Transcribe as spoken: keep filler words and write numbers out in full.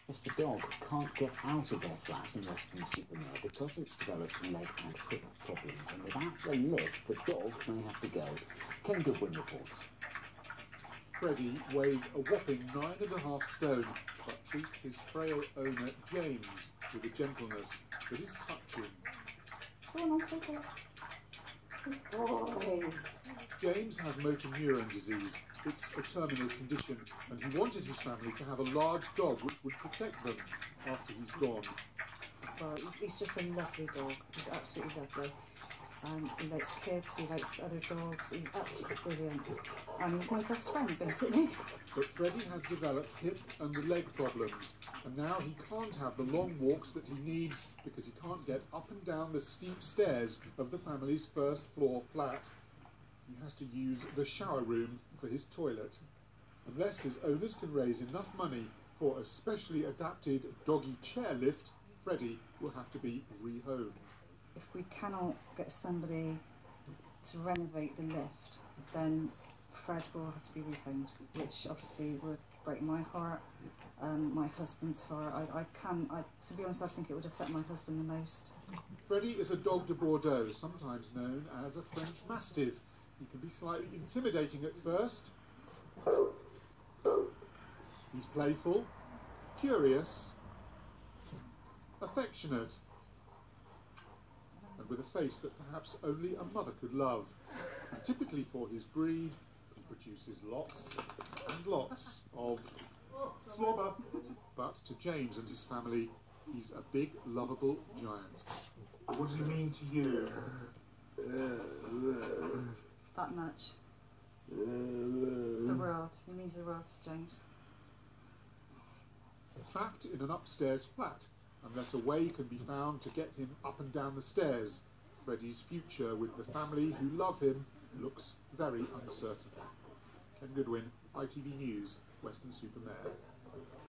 Yes, the dog can't get out of their flat in Weston-super-Mare because it's developed leg and hip problems, and without the lift, the dog may have to go. Ken Goodwin reports. Freddie weighs a whopping nine and a half stone, but treats his frail owner, James, with a gentleness that is touching. Go on, take it. Good boy. James has motor neuron disease. It's a terminal condition, and he wanted his family to have a large dog which would protect them after he's gone. Well, he's just a lovely dog. He's absolutely lovely. Um, he likes kids, he likes other dogs. He's absolutely brilliant. And he's my best friend, basically. But Freddie has developed hip and leg problems, and now he can't have the long walks that he needs because he can't get up and down the steep stairs of the family's first floor flat. He has to use the shower room for his toilet. Unless his owners can raise enough money for a specially adapted doggy chair lift, Freddie will have to be rehomed. If we cannot get somebody to renovate the lift, then Fred will have to be rehomed, which obviously would break my heart, um, my husband's heart. I, I can, I, to be honest, I think it would affect my husband the most. Freddie is a dog de Bordeaux, sometimes known as a French Mastiff. He can be slightly intimidating at first. He's playful, curious, affectionate, and with a face that perhaps only a mother could love. And typically for his breed, he produces lots and lots of slobber. But to James and his family, he's a big, lovable giant. What does he mean to you? That much. The world. He means the world to James. Trapped in an upstairs flat, unless a way can be found to get him up and down the stairs, Freddie's future with the family who love him looks very uncertain. Ken Goodwin, I T V News, Weston-super-Mare.